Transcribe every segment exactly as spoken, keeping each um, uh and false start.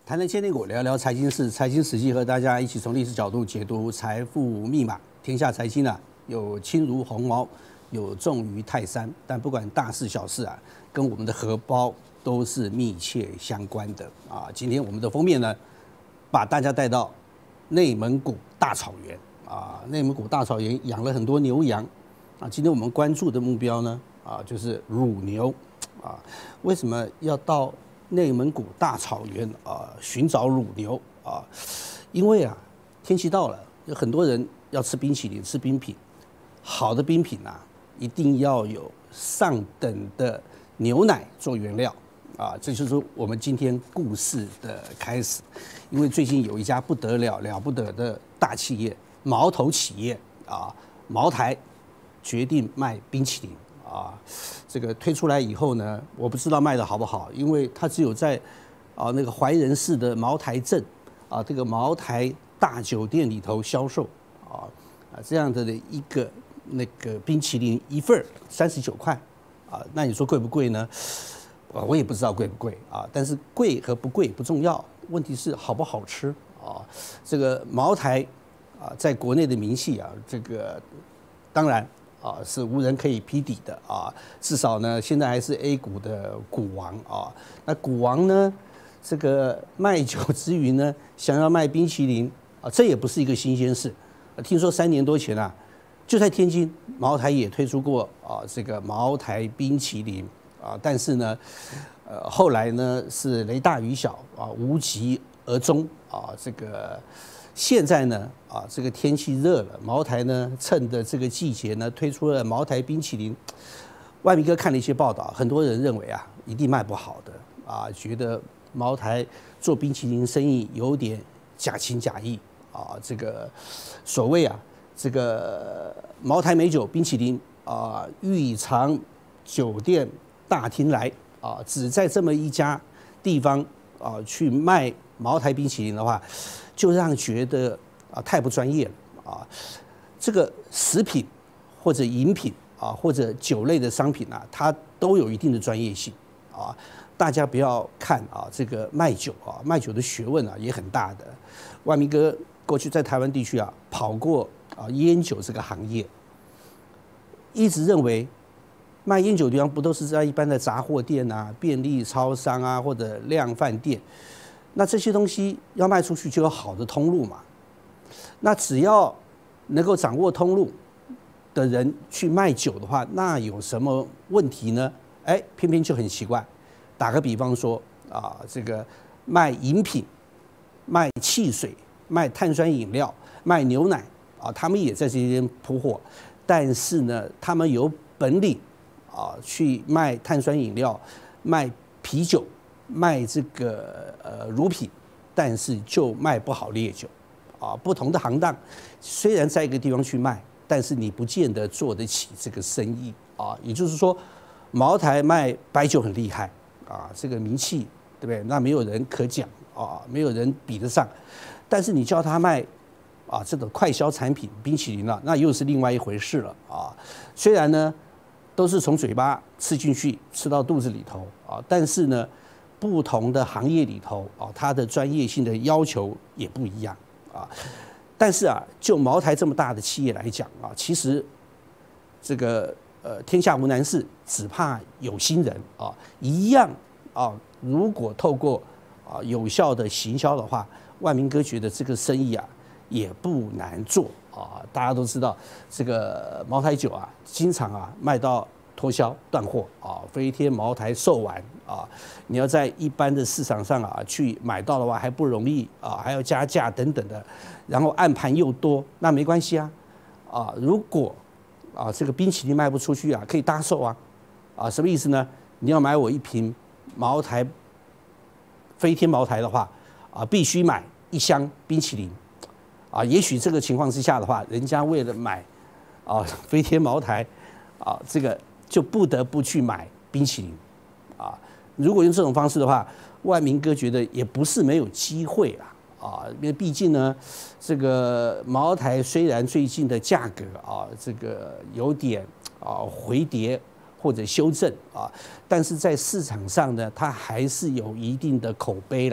谈谈千年股，聊聊财经事，财经史记和大家一起从历史角度解读财富密码。天下财经啊，有轻如鸿毛，有重于泰山，但不管大事小事啊，跟我们的荷包都是密切相关的啊。今天我们的封面呢，把大家带到内蒙古大草原啊，内蒙古大草原养了很多牛羊啊。今天我们关注的目标呢，啊，就是乳牛啊。为什么要到内蒙古大草原啊寻找乳牛啊？因为啊，天气到了，有很多人要吃冰淇淋、吃冰品。好的冰品啊，一定要有上等的牛奶做原料啊，这就是我们今天故事的开始。因为最近有一家不得了、了不得的大企业，毛头企业啊，茅台决定卖冰淇淋。啊，这个推出来以后呢，我不知道卖的好不好，因为它只有在啊那个怀仁市的茅台镇啊这个茅台大酒店里头销售啊啊这样的一个那个冰淇淋一份三十九块啊，那你说贵不贵呢？啊，我也不知道贵不贵啊，但是贵和不贵不重要，问题是好不好吃啊？这个茅台啊，在国内的名气啊，这个当然。啊，是无人可以匹敌的啊！至少呢，现在还是 A 股的股王啊。那股王呢，这个卖酒之余呢，想要卖冰淇淋啊，这也不是一个新鲜事。听说三年多前啊，就在天津，茅台也推出过啊这个茅台冰淇淋啊，但是呢，呃，后来呢是雷大雨小啊，无疾而终啊，这个。现在呢，啊，这个天气热了，茅台呢趁着这个季节呢推出了茅台冰淇淋。外明哥看了一些报道，很多人认为啊一定卖不好的啊，觉得茅台做冰淇淋生意有点假情假意啊。这个所谓啊，这个茅台美酒冰淇淋啊，豫长酒店大厅来啊，只在这么一家地方啊去卖茅台冰淇淋的话。就让觉得啊太不专业了啊！这个食品或者饮品啊，或者酒类的商品啊，它都有一定的专业性啊。大家不要看啊，这个卖酒啊，卖酒的学问啊也很大的。万明哥过去在台湾地区啊跑过啊烟酒这个行业，一直认为卖烟酒的地方不都是在一般的杂货店啊、便利超商啊或者量贩店。那这些东西要卖出去，就有好的通路嘛。那只要能够掌握通路的人去卖酒的话，那有什么问题呢？哎，偏偏就很奇怪。打个比方说啊，这个卖饮品、卖汽水、卖碳酸饮料、卖牛奶啊，他们也在这边铺货，但是呢，他们有本领啊，去卖碳酸饮料、卖啤酒。卖这个呃乳品，但是就卖不好烈酒，啊，不同的行当，虽然在一个地方去卖，但是你不见得做得起这个生意啊。也就是说，茅台卖白酒很厉害啊，这个名气对不对？那没有人可讲啊，没有人比得上。但是你叫他卖啊这种快消产品冰淇淋了，那又是另外一回事了啊。虽然呢都是从嘴巴吃进去，吃到肚子里头啊，但是呢。不同的行业里头啊，它的专业性的要求也不一样啊。但是啊，就茅台这么大的企业来讲啊，其实这个呃天下无难事，只怕有心人啊。一样啊，如果透过啊有效的行销的话，万明哥觉得这个生意啊也不难做啊。大家都知道，这个茅台酒啊，经常啊卖到。脱销断货啊，飞天茅台售完啊，你要在一般的市场上啊去买到的话还不容易啊，还要加价等等的，然后暗盘又多，那没关系啊啊，如果啊这个冰淇淋卖不出去啊，可以搭售啊啊，什么意思呢？你要买我一瓶茅台飞天茅台的话啊，必须买一箱冰淇淋啊，也许这个情况之下的话，人家为了买啊飞天茅台啊这个。就不得不去买冰淇淋，啊，如果用这种方式的话，万明哥觉得也不是没有机会啦，啊，因为毕竟呢，这个茅台虽然最近的价格啊，这个有点啊回跌或者修正啊，但是在市场上呢，它还是有一定的口碑啦，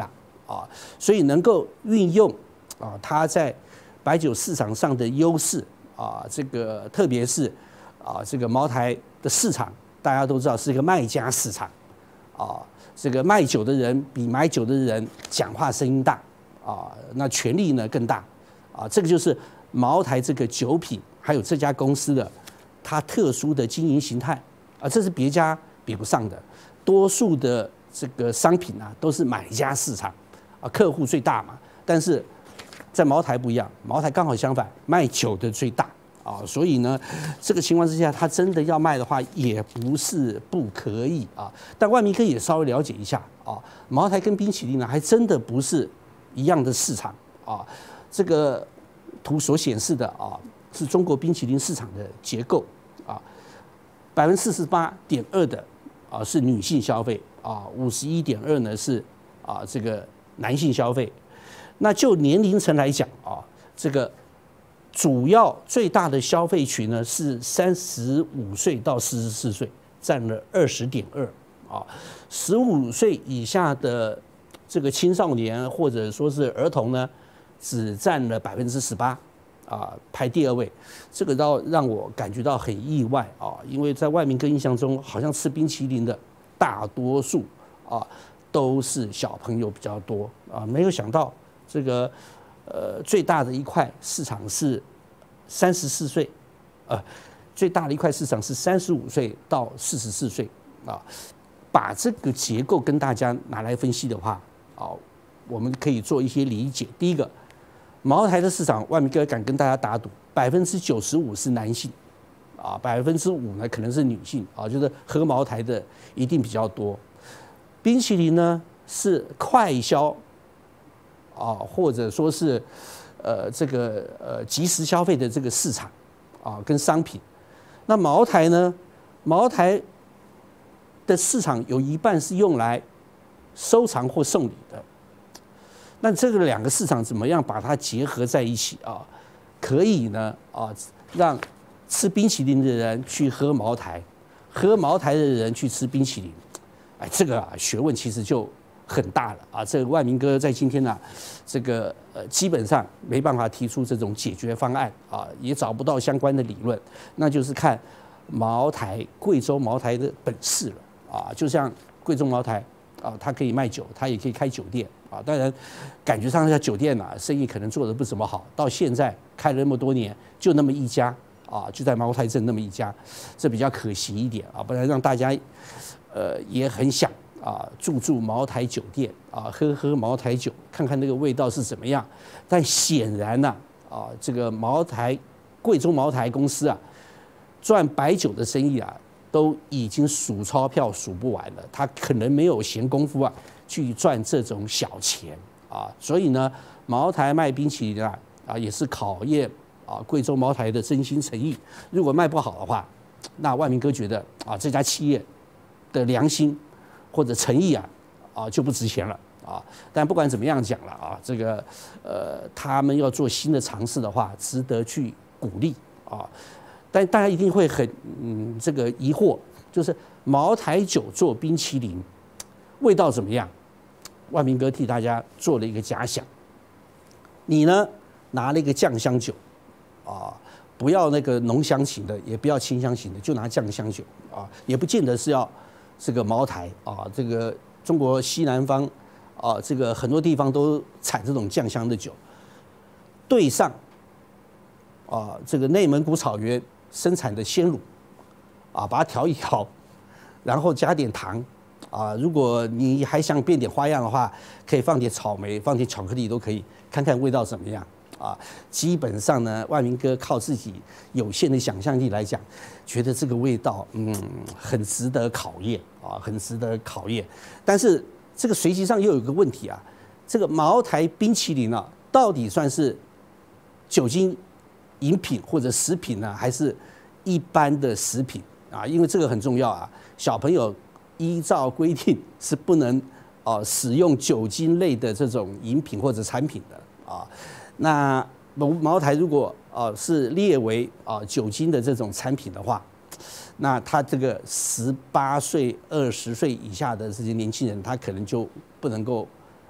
啊，所以能够运用啊它在白酒市场上的优势啊，这个特别是啊这个茅台的市场，大家都知道是一个卖家市场啊，这个卖酒的人比买酒的人讲话声音大啊，那权力呢更大啊，这个就是茅台这个酒品还有这家公司的它特殊的经营形态啊，这是别家比不上的。多数的这个商品啊都是买家市场啊，客户最大嘛，但是在茅台不一样，茅台刚好相反，卖酒的最大啊，所以呢，这个情况之下，他真的要卖的话，也不是不可以啊。但万明哥也稍微了解一下啊，茅台跟冰淇淋呢，还真的不是一样的市场啊。这个图所显示的啊，是中国冰淇淋市场的结构啊，百分之四十八点二的啊是女性消费啊，五十一点二呢是啊这个男性消费。那就年龄层来讲啊，这个主要最大的消费群呢是三十五岁到四十四岁，占了二十点二啊，十五岁以下的这个青少年或者说是儿童呢，只占了百分之十八啊，排第二位。这个倒让我感觉到很意外啊，因为在外面跟印象中，好像吃冰淇淋的大多数啊都是小朋友比较多啊，没有想到。这个呃最大的一块市场是三十四岁，呃最大的一块市场是三十五岁到四十四岁啊。把这个结构跟大家拿来分析的话，啊，我们可以做一些理解。第一个，茅台的市场，万明哥敢跟大家打赌，百分之九十五是男性，啊，百分之五呢可能是女性啊，就是喝茅台的一定比较多。冰淇淋呢是快消。啊，或者说是，呃，这个呃即时消费的这个市场，啊，跟商品，那茅台呢？茅台的市场有一半是用来收藏或送礼的。那这个两个市场怎么样把它结合在一起啊？可以呢啊，让吃冰淇淋的人去喝茅台，喝茅台的人去吃冰淇淋，哎，这个啊学问其实就。很大了啊！这个万明哥在今天呢、啊，这个呃基本上没办法提出这种解决方案啊，也找不到相关的理论，那就是看茅台贵州茅台的本事了啊！就像贵州茅台啊，它可以卖酒，它也可以开酒店啊。当然，感觉上这家酒店啊，生意可能做得不怎么好，到现在开了那么多年，就那么一家啊，就在茅台镇那么一家，这比较可惜一点啊，不然让大家呃也很想。啊，住住茅台酒店啊，喝喝茅台酒，看看那个味道是怎么样。但显然呢、啊，啊，这个茅台贵州茅台公司啊，赚白酒的生意啊，都已经数钞票数不完了。他可能没有闲工夫啊，去赚这种小钱啊。所以呢，茅台卖冰淇淋啊，啊，也是考验啊贵州茅台的真心诚意。如果卖不好的话，那万明哥觉得啊，这家企业的良心。或者诚意啊，啊就不值钱了啊。但不管怎么样讲了啊，这个呃，他们要做新的尝试的话，值得去鼓励啊。但大家一定会很嗯这个疑惑，就是茅台酒做冰淇淋，味道怎么样？万明哥替大家做了一个假想，你呢拿了一个酱香酒啊，不要那个浓香型的，也不要清香型的，就拿酱香酒啊，也不见得是要。这个茅台啊，这个中国西南方啊，这个很多地方都产这种酱香的酒。对上啊，这个内蒙古草原生产的鲜乳啊，把它调一调，然后加点糖啊。如果你还想变点花样的话，可以放点草莓，放点巧克力都可以，看看味道怎么样。啊，基本上呢，万明哥靠自己有限的想象力来讲，觉得这个味道，嗯，很值得考验啊，很值得考验。但是这个随机上又有一个问题啊，这个茅台冰淇淋啊，到底算是酒精饮品或者食品呢，还是一般的食品啊？因为这个很重要啊，小朋友依照规定是不能啊使用酒精类的这种饮品或者产品的啊。那茅台如果啊是列为啊酒精的这种产品的话，那他这个十八岁、二十岁以下的这些年轻人，他可能就不能够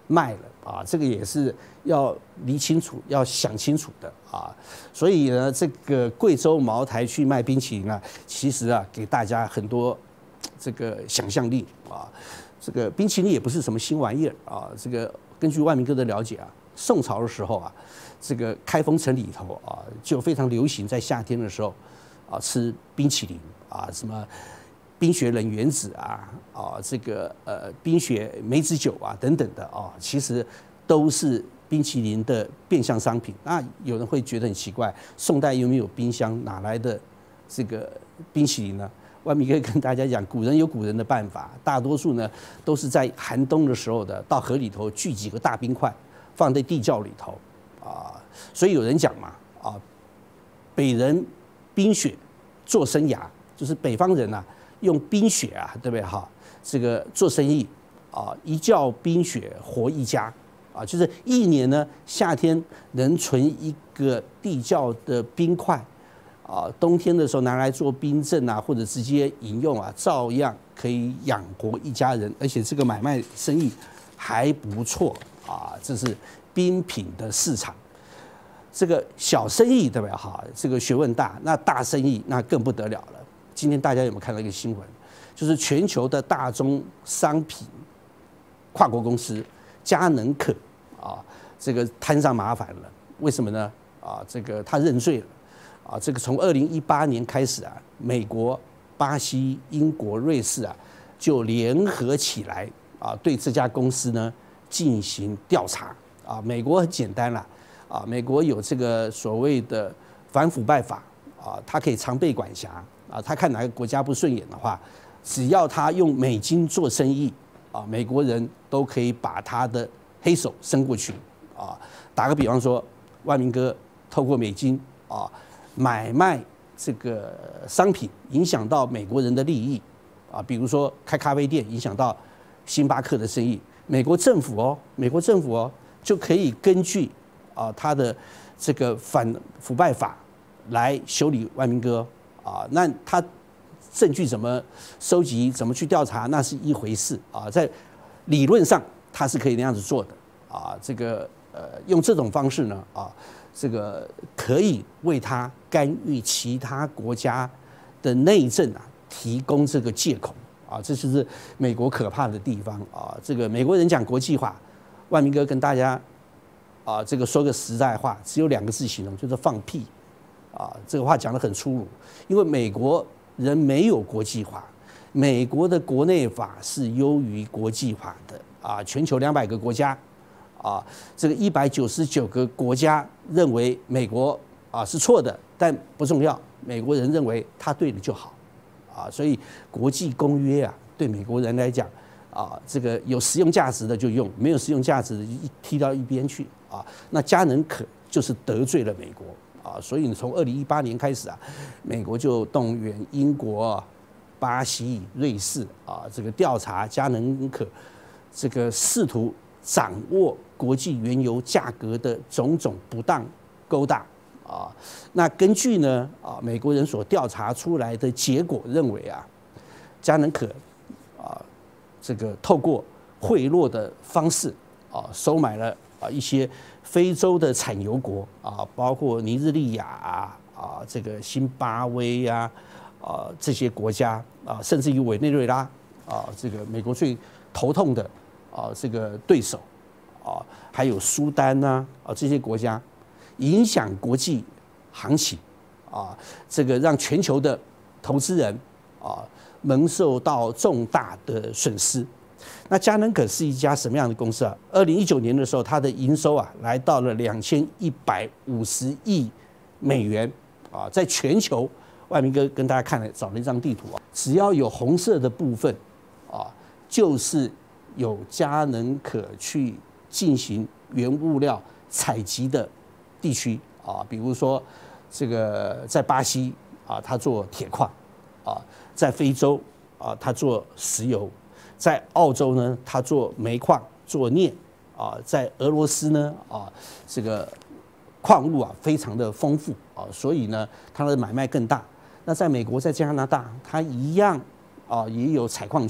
卖了啊，这个也是要理清楚、要想清楚的啊。所以呢，这个贵州茅台去卖冰淇淋啊，其实啊，给大家很多这个想象力啊。这个冰淇淋也不是什么新玩意儿啊。这个根据万明哥的了解啊，宋朝的时候啊，这个开封城里头啊，就非常流行在夏天的时候啊吃冰淇淋啊，什么冰雪冷原子啊，啊，这个呃冰雪梅子酒啊等等的啊，其实都是冰淇淋的变相商品。那有人会觉得很奇怪，宋代又没有冰箱，哪来的这个冰淇淋呢？万明哥跟大家讲，古人有古人的办法，大多数呢都是在寒冬的时候的，到河里头聚几个大冰块，放在地窖里头啊。所以有人讲嘛，啊，北人冰雪做生涯，就是北方人啊。用冰雪啊，对不对哈？这个做生意啊，一窖冰雪活一家啊，就是一年呢，夏天能存一个地窖的冰块啊，冬天的时候拿来做冰镇啊，或者直接饮用啊，照样可以养活一家人，而且这个买卖生意还不错啊。这是冰品的市场，这个小生意对不对哈？这个学问大，那大生意那更不得了了。今天大家有没有看到一个新闻？就是全球的大宗商品跨国公司佳能可啊，这个摊上麻烦了。为什么呢？啊，这个他认罪了啊。这个从二零一八年开始啊，美国、巴西、英国、瑞士啊，就联合起来啊，对这家公司呢进行调查啊。美国很简单啦，啊，美国有这个所谓的反腐败法啊，它可以常备管辖。啊，他看哪个国家不顺眼的话，只要他用美金做生意，啊，美国人都可以把他的黑手伸过去。啊，打个比方说，万明哥透过美金啊买卖这个商品，影响到美国人的利益，啊，比如说开咖啡店影响到星巴克的生意，美国政府哦，美国政府哦就可以根据啊他的这个反腐败法来修理万明哥。啊，那他证据怎么收集，怎么去调查，那是一回事啊。在理论上，他是可以那样子做的啊。这个呃，用这种方式呢，啊，这个可以为他干预其他国家的内政啊提供这个借口啊。这就是美国可怕的地方啊。这个美国人讲国际化，万明哥跟大家啊，这个说个实在话，只有两个字形容，就是放屁。啊，这个话讲得很粗鲁，因为美国人没有国际化，美国的国内法是优于国际法的啊。全球两百个国家，啊，这个一百九十九个国家认为美国啊是错的，但不重要，美国人认为他对的就好，啊，所以国际公约啊，对美国人来讲啊，这个有实用价值的就用，没有实用价值的一踢到一边去啊。那佳能可就是得罪了美国。啊，所以从二零一八年开始啊，美国就动员英国、巴西、瑞士啊，这个调查佳能可，这个试图掌握国际原油价格的种种不当勾当啊。那根据呢啊，美国人所调查出来的结果认为啊，佳能可啊，这个透过贿赂的方式啊，收买了啊一些非洲的产油国啊，包括尼日利亚啊、啊这个辛巴威呀、啊、啊这些国家啊，甚至于委内瑞拉啊，这个美国最头痛的啊这个对手啊，还有苏丹呐啊这些国家，影响国际行情啊，这个让全球的投资人啊蒙受到重大的损失。那佳能可是一家什么样的公司啊？二零一九年的时候，它的营收啊来到了两千一百五十亿美元啊，在全球，万明哥跟大家看了找了一张地图啊，只要有红色的部分啊，就是有佳能可去进行原物料采集的地区啊，比如说这个在巴西啊，它做铁矿啊，在非洲啊，它做石油。在澳洲呢，它做煤矿、做镍啊；在俄罗斯呢，啊，这个矿物啊非常的丰富啊，所以呢，它的买卖更大。那在美国、在加拿大，它一样啊也有采矿权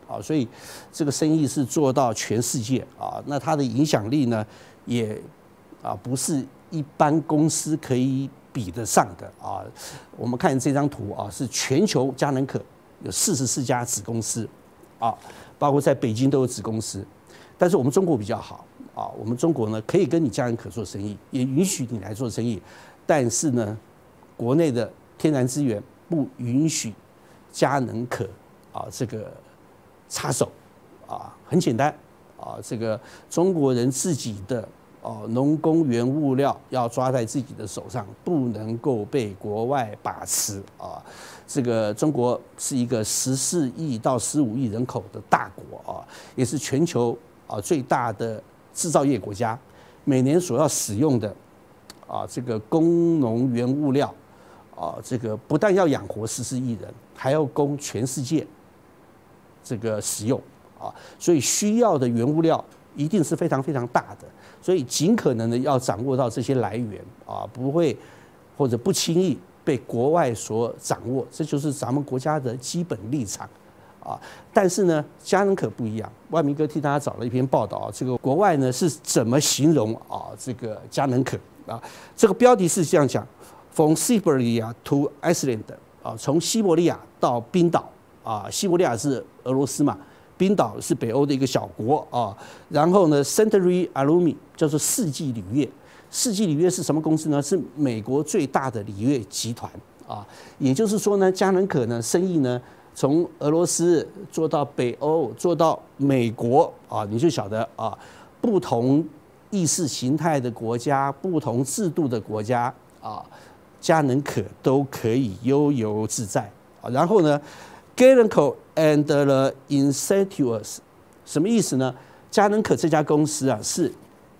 啊，所以这个生意是做到全世界啊。那它的影响力呢，也啊不是一般公司可以比得上的啊。我们看这张图啊，是全球佳能可有四十四家子公司啊，包括在北京都有子公司。但是我们中国比较好啊，我们中国呢可以跟你佳能可做生意，也允许你来做生意，但是呢，国内的天然资源不允许佳能可啊这个插手啊，很简单啊，这个中国人自己的哦农工原物料要抓在自己的手上，不能够被国外把持啊。这个中国是一个十四亿到十五亿人口的大国啊，也是全球啊最大的制造业国家，每年所要使用的啊这个工农原物料啊，这个不但要养活十四亿人，还要供全世界这个使用啊，所以需要的原物料一定是非常非常大的，所以尽可能的要掌握到这些来源啊，不会或者不轻易被国外所掌握，这就是咱们国家的基本立场啊。但是呢，佳能可不一样，万明哥替大家找了一篇报道啊，这个国外呢是怎么形容啊这个佳能可啊？这个标题是这样讲 ：From Siberia to Iceland 啊，从西伯利亚到冰岛啊，西伯利亚是俄罗斯嘛，冰岛是北欧的一个小国啊。然后呢 ，Century Aluminum 叫做世纪铝业。世纪铝业是什么公司呢？是美国最大的铝业集团啊。也就是说呢，佳能可呢生意呢从俄罗斯做到北欧，做到美国啊，你就晓得啊，不同意识形态的国家、不同制度的国家啊，佳能可都可以悠游自在啊。然后呢 ，Glencore and the Incentives 什么意思呢？佳能可这家公司啊是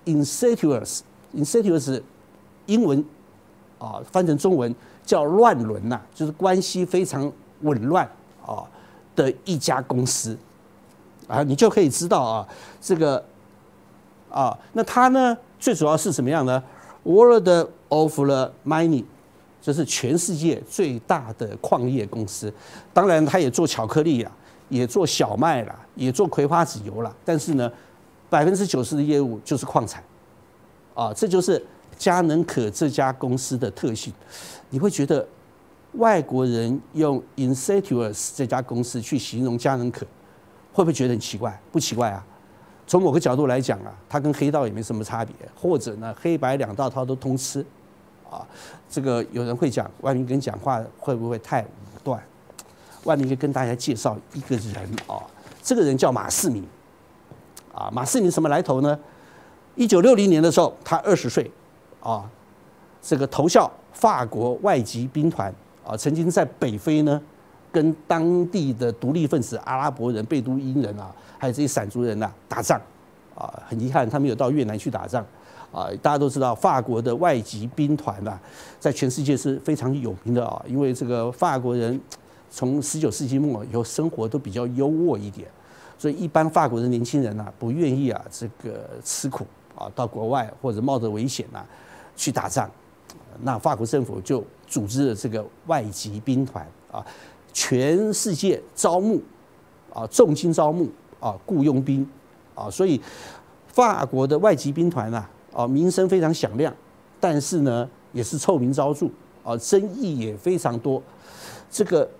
Incentives。Incentives 英文啊翻成中文叫乱伦呐，就是关系非常紊乱啊的一家公司啊，你就可以知道啊，这个啊，那它呢最主要是什么样呢 ？World of the Mining 就是全世界最大的矿业公司，当然它也做巧克力啦，也做小麦啦，也做葵花籽油啦，但是呢，百分之九十的业务就是矿产。啊，这就是佳能可这家公司的特性。你会觉得外国人用 Incentives 这家公司去形容佳能可，会不会觉得很奇怪？不奇怪啊。从某个角度来讲啊，它跟黑道也没什么差别，或者呢，黑白两道它都通吃。啊，这个有人会讲，万明哥讲话会不会太武断？万明哥跟大家介绍一个人啊，这个人叫马世民。啊，马世民什么来头呢？一九六零年的时候，他二十岁，啊，这个投效法国外籍兵团啊，曾经在北非呢，跟当地的独立分子阿拉伯人、贝都因人啊，还有这些闪族人啊打仗，啊，很遗憾他没有到越南去打仗，啊，大家都知道法国的外籍兵团啊，在全世界是非常有名的啊，因为这个法国人从十九世纪末以后生活都比较优渥一点，所以一般法国的年轻人啊不愿意啊这个吃苦。啊，到国外或者冒着危险啊去打仗，那法国政府就组织了这个外籍兵团啊，全世界招募啊，重金招募啊，雇佣兵啊，所以法国的外籍兵团啊，啊名声非常响亮，但是呢也是臭名昭著啊，争议也非常多。这个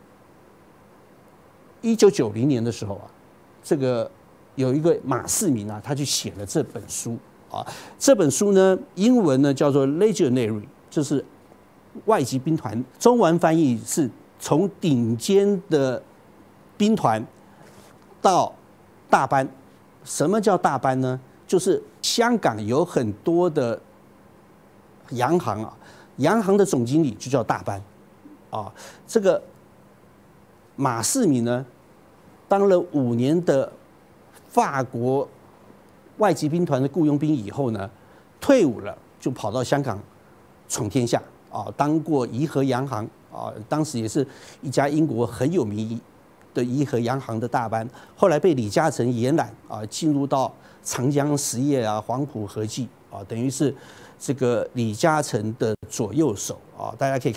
一九九零年的时候啊，这个。有一个马世民啊，他去写了这本书啊。这本书呢，英文呢叫做 Legionary， 就是外籍兵团。中文翻译是从顶尖的兵团到大班。什么叫大班呢？就是香港有很多的洋行啊，洋行的总经理就叫大班啊。这个马世民呢，当了五年的。法国外籍兵团的雇佣兵以后呢，退伍了就跑到香港闯天下啊，当过怡和洋行啊，当时也是一家英国很有名的怡和洋行的大班，后来被李嘉诚延揽啊，进入到长江实业啊、黄埔和记啊，等于是这个李嘉诚的左右手啊。大家可以看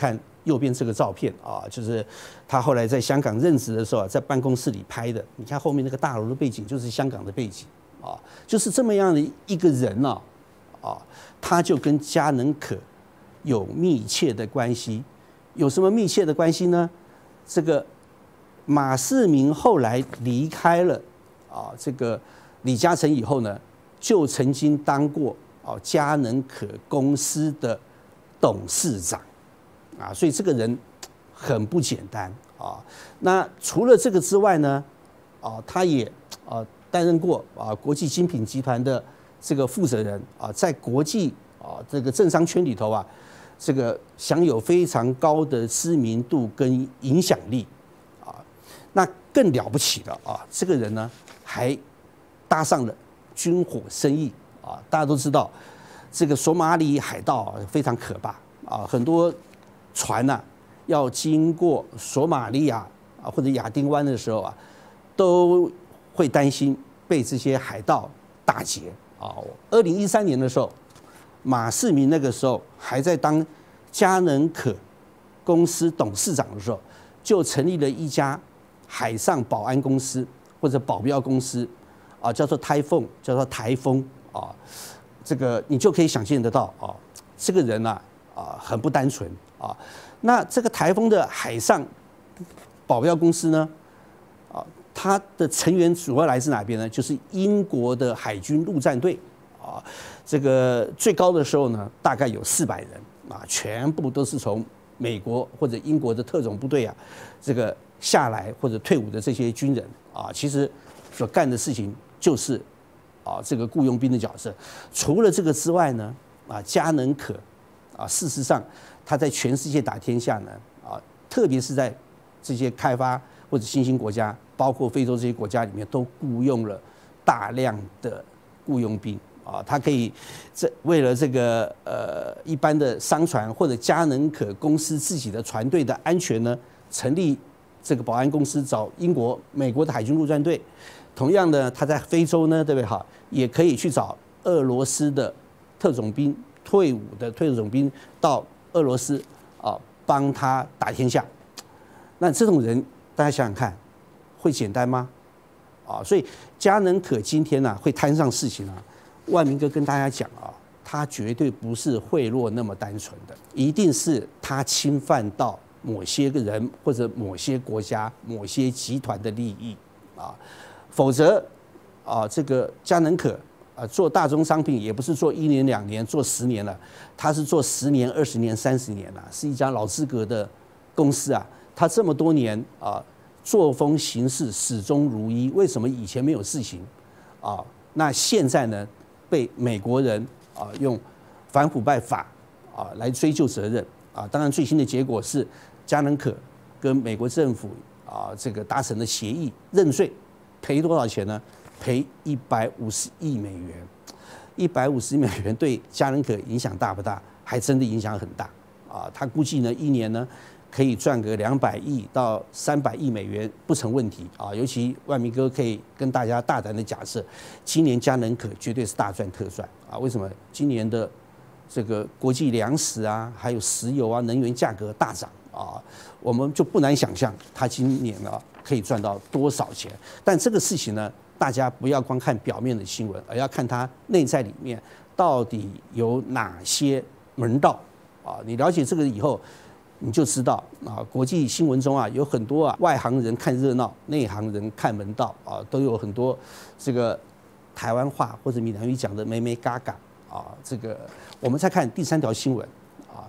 右边这个照片啊，就是他后来在香港任职的时候啊，在办公室里拍的。你看后面那个大楼的背景就是香港的背景啊，就是这么样的一个人呢啊，他就跟嘉能可有密切的关系。有什么密切的关系呢？这个马世明后来离开了啊，这个李嘉诚以后呢，就曾经当过啊嘉能可公司的董事长啊，所以这个人很不简单啊。那除了这个之外呢，啊，他也啊担任过啊国际精品集团的这个负责人啊，在国际啊这个政商圈里头啊。这个享有非常高的知名度跟影响力，啊，那更了不起了啊！这个人呢，还搭上了军火生意啊！大家都知道，这个索马里海盗非常可怕啊，很多船呐、啊、要经过索马利亚啊或者亚丁湾的时候啊，都会担心被这些海盗打劫啊。二零一三年的时候。马世明那个时候还在当嘉能可公司董事长的时候，就成立了一家海上保安公司或者保镖公司，啊，叫做台风，叫做台风啊，这个你就可以想象得到啊，这个人啊啊很不单纯啊。那这个台风的海上保镖公司呢，啊，它的成员主要来自哪边呢？就是英国的海军陆战队。啊，这个最高的时候呢，大概有四百人啊，全部都是从美国或者英国的特种部队啊，这个下来或者退伍的这些军人啊，其实所干的事情就是啊这个雇佣兵的角色。除了这个之外呢，啊嘉能可啊，事实上他在全世界打天下呢啊，特别是在这些开发或者新兴国家，包括非洲这些国家里面，都雇佣了大量的雇佣兵。啊，他可以这为了这个呃一般的商船或者嘉能可公司自己的船队的安全呢，成立这个保安公司，找英国、美国的海军陆战队。同样的，他在非洲呢，对不对？哈，也可以去找俄罗斯的特种兵、退伍的特种兵到俄罗斯啊，帮他打天下。那这种人，大家想想看，会简单吗？啊，所以嘉能可今天呢、啊，会摊上事情啊。万明哥跟大家讲啊，他绝对不是贿赂那么单纯的，一定是他侵犯到某些个人或者某些国家、某些集团的利益啊，否则啊，这个嘉能可啊做大宗商品也不是做一年两年，做十年了，他是做十年、二十年、三十年了，是一家老资格的公司啊。他这么多年啊，作风行事始终如一，为什么以前没有事情啊？那现在呢？被美国人啊用反腐败法啊来追究责任啊，当然最新的结果是嘉能可跟美国政府啊这个达成了协议认罪，赔多少钱呢？赔一百五十亿美元，一百五十亿美元对嘉能可影响大不大？还真的影响很大啊！他估计呢一年呢可以赚个两百亿到三百亿美元不成问题啊！尤其万明哥可以跟大家大胆的假设，今年嘉能可绝对是大赚特赚啊！为什么？今年的这个国际粮食啊，还有石油啊，能源价格大涨啊，我们就不难想象他今年啊可以赚到多少钱。但这个事情呢，大家不要光看表面的新闻，而要看它内在里面到底有哪些门道啊！你了解这个以后，你就知道啊，国际新闻中啊有很多啊外行人看热闹，内行人看门道啊，都有很多这个台湾话或者闽南语讲的“眉眉嘎嘎”啊。这个我们再看第三条新闻啊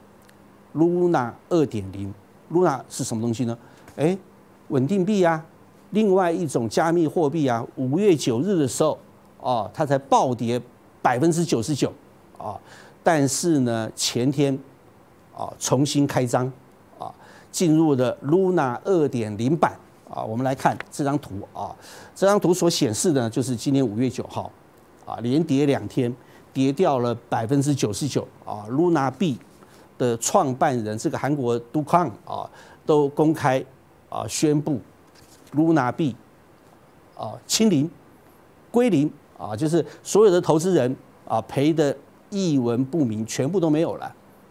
，Luna 二点零 ，Luna 是什么东西呢？哎，稳定币啊，另外一种加密货币啊。五月九日的时候啊，它才暴跌百分之九十九啊，但是呢，前天啊重新开张。进入了 Luna 二点零 版啊，我们来看这张图啊，这张图所显示的就是今年五月九号啊，连跌两天，跌掉了百分之九十九啊。Luna 币的创办人这个韩国 Do Kwon 啊，都公开啊宣布 Luna 币啊清零归零啊，就是所有的投资人啊赔的一文不名，全部都没有了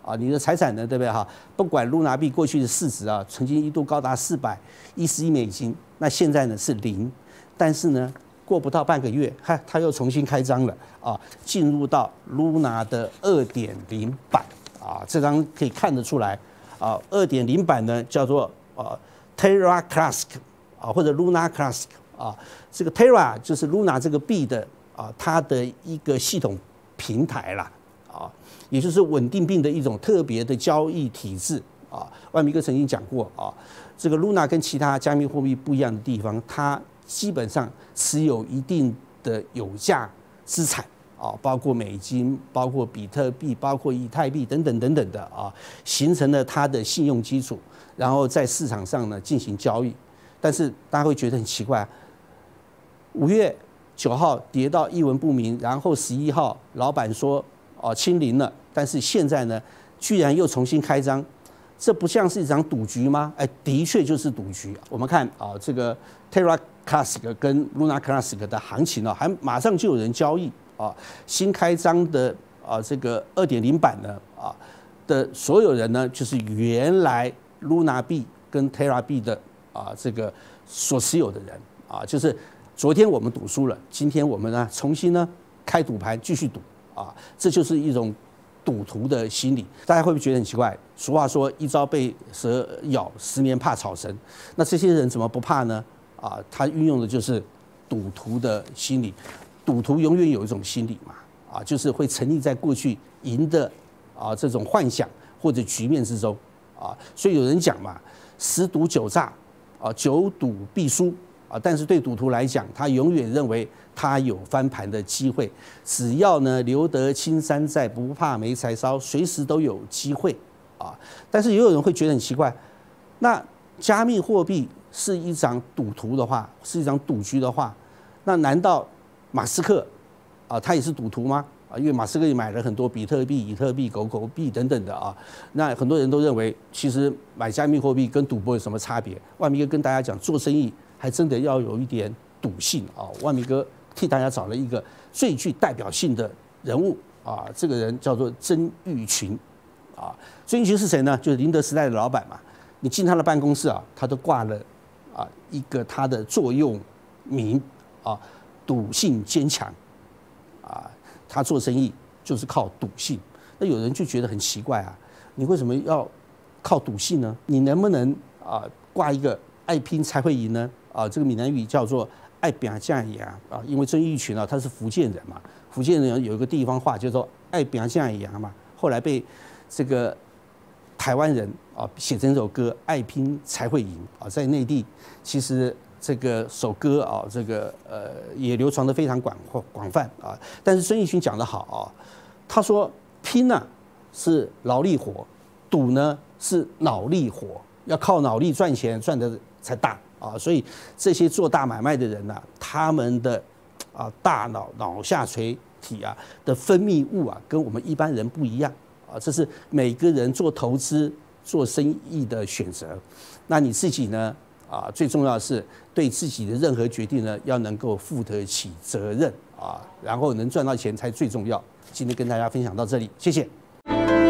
啊，你的财产呢，对不对哈？不管露娜币过去的市值啊，曾经一度高达四百一十亿美金，那现在呢是零，但是呢，过不到半个月，它它又重新开张了啊，进入到 Luna 的 二点零 版啊，这张可以看得出来啊， 二点零 版呢叫做啊 Terra Classic 啊，或者 Luna Classic 啊，这个 Terra 就是 Luna 这个币的啊，它的一个系统平台啦。啊，也就是稳定币的一种特别的交易体制啊。万明哥曾经讲过啊，这个 Luna 跟其他加密货币不一样的地方，它基本上持有一定的有价资产啊，包括美金、包括比特币、包括以太币等等等等的啊，形成了它的信用基础，然后在市场上呢进行交易。但是大家会觉得很奇怪，五月九号跌到一文不名，然后十一号老板说。哦，清零了，但是现在呢，居然又重新开张，这不像是一场赌局吗？哎，的确就是赌局。我们看啊，这个 Terra Classic 跟 Luna Classic 的行情呢，还马上就有人交易啊。新开张的啊，这个 二点零 版呢啊的所有人呢，就是原来 Luna 币跟 Terra 币的啊这个所持有的人啊，就是昨天我们赌输了，今天我们呢重新呢开赌盘继续赌。啊，这就是一种赌徒的心理。大家会不会觉得很奇怪？俗话说“一朝被蛇咬，十年怕草绳”。那这些人怎么不怕呢？啊，他运用的就是赌徒的心理。赌徒永远有一种心理嘛，啊，就是会沉溺在过去赢的啊这种幻想或者局面之中啊。所以有人讲嘛，十赌九诈，啊，九赌必输。啊，但是对赌徒来讲，他永远认为他有翻盘的机会，只要呢留得青山在，不怕没柴烧，随时都有机会啊。但是也有人会觉得很奇怪，那加密货币是一场赌徒的话，是一场赌局的话，那难道马斯克啊他也是赌徒吗？啊，因为马斯克也买了很多比特币、以特币、狗狗币等等的啊。那很多人都认为，其实买加密货币跟赌博有什么差别？万明哥跟大家讲，做生意。还真的要有一点赌性啊！万明哥替大家找了一个最具代表性的人物啊，这个人叫做曾毓群啊。曾毓群是谁呢？就是宁德时代的老板嘛。你进他的办公室啊，他都挂了啊一个他的座右铭啊，赌性坚强啊。他做生意就是靠赌性。那有人就觉得很奇怪啊，你为什么要靠赌性呢？你能不能啊挂一个爱拼才会赢呢？啊，这个闽南语叫做“爱拼才赢”啊，因为曾毓群啊，他是福建人嘛，福建人有一个地方话叫做“爱拼才赢”嘛，后来被这个台湾人啊写成一首歌“爱拼才会赢”啊，在内地其实这个首歌啊，这个呃也流传得非常广广泛啊。但是曾毓群讲得好啊，他说拼呢、啊、是劳力活，赌呢是脑力活，要靠脑力赚钱赚的才大。啊，所以这些做大买卖的人呢、啊，他们的啊大脑脑下垂体啊的分泌物啊，跟我们一般人不一样啊，这是每个人做投资、做生意的选择。那你自己呢？啊，最重要的是对自己的任何决定呢，要能够负得起责任啊，然后能赚到钱才最重要。今天跟大家分享到这里，谢谢。